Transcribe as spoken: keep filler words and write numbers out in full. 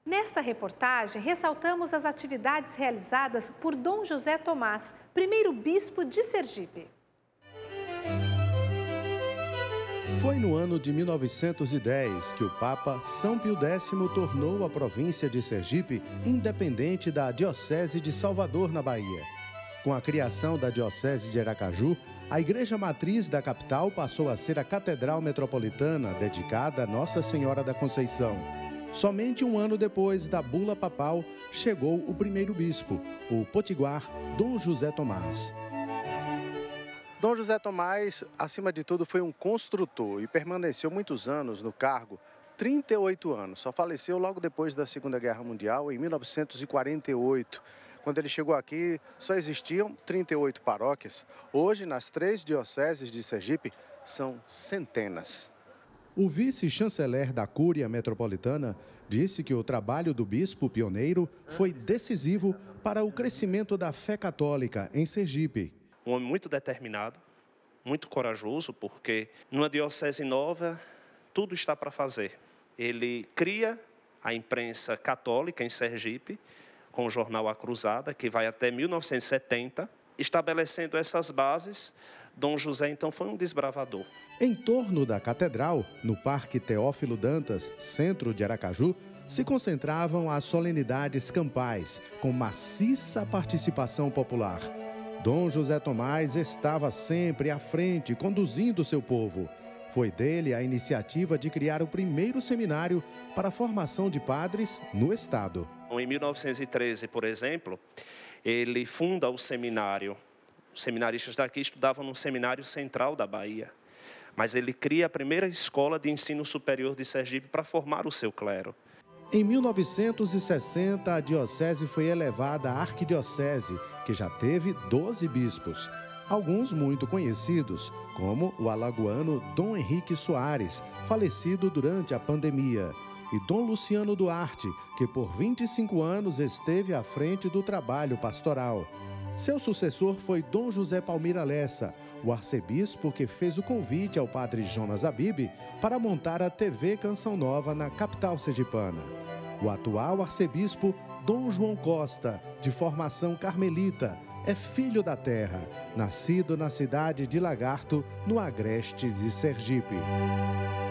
Nesta reportagem, ressaltamos as atividades realizadas por Dom José Tomás, primeiro bispo de Sergipe. Foi no ano de mil novecentos e dez que o Papa São Pio Décimo tornou a província de Sergipe independente da Diocese de Salvador, na Bahia. Com a criação da Diocese de Aracaju, a igreja matriz da capital passou a ser a Catedral Metropolitana, dedicada a Nossa Senhora da Conceição. Somente um ano depois da bula papal, chegou o primeiro bispo, o potiguar Dom José Tomás. Dom José Tomás, acima de tudo, foi um construtor e permaneceu muitos anos no cargo, trinta e oito anos. Só faleceu logo depois da Segunda Guerra Mundial, em mil novecentos e quarenta e oito. Quando ele chegou aqui, só existiam trinta e oito paróquias. Hoje, nas três dioceses de Sergipe, são centenas. O vice-chanceler da Cúria Metropolitana disse que o trabalho do bispo pioneiro foi decisivo para o crescimento da fé católica em Sergipe. Um homem muito determinado, muito corajoso, porque numa diocese nova, tudo está para fazer. Ele cria a imprensa católica em Sergipe, com o jornal A Cruzada, que vai até mil novecentos e setenta. Estabelecendo essas bases, Dom José, então, foi um desbravador. Em torno da catedral, no Parque Teófilo Dantas, centro de Aracaju, se concentravam as solenidades campais, com maciça participação popular. Dom José Tomás estava sempre à frente, conduzindo seu povo. Foi dele a iniciativa de criar o primeiro seminário para a formação de padres no estado. Em mil novecentos e treze, por exemplo, ele funda o seminário. Os seminaristas daqui estudavam no Seminário Central da Bahia. Mas ele cria a primeira escola de ensino superior de Sergipe para formar o seu clero. Em mil novecentos e sessenta, a diocese foi elevada à arquidiocese, que já teve doze bispos. Alguns muito conhecidos, como o alagoano Dom Henrique Soares, falecido durante a pandemia, e Dom Luciano Duarte, que por vinte e cinco anos esteve à frente do trabalho pastoral. Seu sucessor foi Dom José Palmira Lessa, o arcebispo que fez o convite ao padre Jonas Abib para montar a T V Canção Nova na capital sergipana. O atual arcebispo, Dom João Costa, de formação carmelita, é filho da terra, nascido na cidade de Lagarto, no agreste de Sergipe.